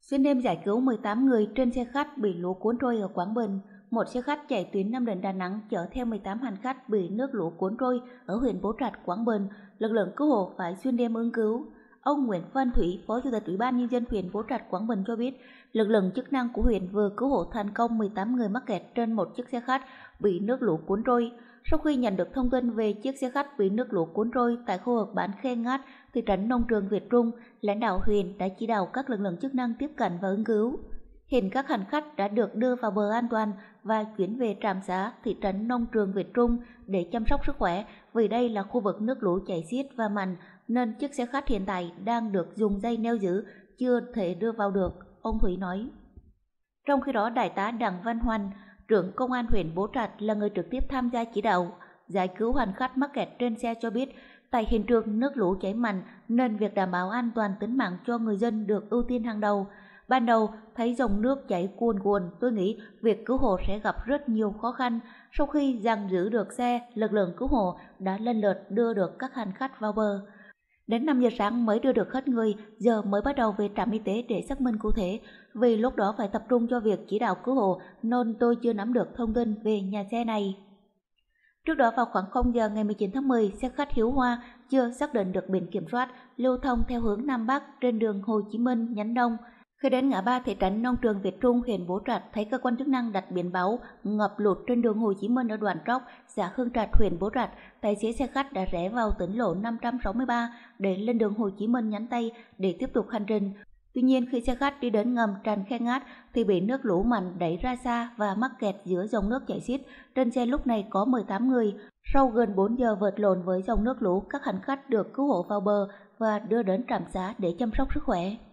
Xuyên đêm giải cứu 18 người trên xe khách bị lũ cuốn trôi ở Quảng Bình. Một xe khách chạy tuyến Nam Định Đà Nẵng chở theo 18 hành khách bị nước lũ cuốn trôi ở huyện Bố Trạch, Quảng Bình. Lực lượng cứu hộ phải xuyên đêm ứng cứu. Ông Nguyễn Văn Thủy, Phó Chủ tịch Ủy ban Nhân dân huyện Bố Trạch, Quảng Bình cho biết, lực lượng chức năng của huyện vừa cứu hộ thành công 18 người mắc kẹt trên một chiếc xe khách bị nước lũ cuốn trôi. Sau khi nhận được thông tin về chiếc xe khách bị nước lũ cuốn trôi tại khu vực bản Khe Ngát, thị trấn Nông Trường, Việt Trung, lãnh đạo huyện đã chỉ đạo các lực lượng chức năng tiếp cận và ứng cứu. Hiện các hành khách đã được đưa vào bờ an toàn và chuyển về trạm xá thị trấn Nông Trường, Việt Trung để chăm sóc sức khỏe, vì đây là khu vực nước lũ chảy xiết và mạnh nên chiếc xe khách hiện tại đang được dùng dây neo giữ, chưa thể đưa vào được, ông Thủy nói. Trong khi đó, Đại tá Đặng Văn Hoành, trưởng Công an huyện Bố Trạch là người trực tiếp tham gia chỉ đạo giải cứu hành khách mắc kẹt trên xe cho biết, tại hiện trường nước lũ chảy mạnh nên việc đảm bảo an toàn tính mạng cho người dân được ưu tiên hàng đầu. Ban đầu thấy dòng nước chảy cuồn cuộn, tôi nghĩ việc cứu hộ sẽ gặp rất nhiều khó khăn. Sau khi giằng giữ được xe, lực lượng cứu hộ đã lần lượt đưa được các hành khách vào bờ. Đến 5 giờ sáng mới đưa được hết người, giờ mới bắt đầu về trạm y tế để xác minh cụ thể. Vì lúc đó phải tập trung cho việc chỉ đạo cứu hộ nên tôi chưa nắm được thông tin về nhà xe này. Trước đó vào khoảng 0 giờ ngày 19 tháng 10, xe khách Hiếu Hoa chưa xác định được biển kiểm soát lưu thông theo hướng Nam Bắc trên đường Hồ Chí Minh nhánh Đông. Khi đến ngã ba thị trấn Nông Trường, Việt Trung, huyện Bố Trạch, thấy cơ quan chức năng đặt biển báo ngập lụt trên đường Hồ Chí Minh ở đoạn Tróc, xã Hương Trạch, huyện Bố Trạch. Tài xế xe khách đã rẽ vào tỉnh lộ 563 để lên đường Hồ Chí Minh nhánh Tây để tiếp tục hành trình. Tuy nhiên, khi xe khách đi đến ngầm tràn Khe Ngát thì bị nước lũ mạnh đẩy ra xa và mắc kẹt giữa dòng nước chảy xiết. Trên xe lúc này có 18 người. Sau gần 4 giờ vật lộn với dòng nước lũ, các hành khách được cứu hộ vào bờ và đưa đến trạm xá để chăm sóc sức khỏe.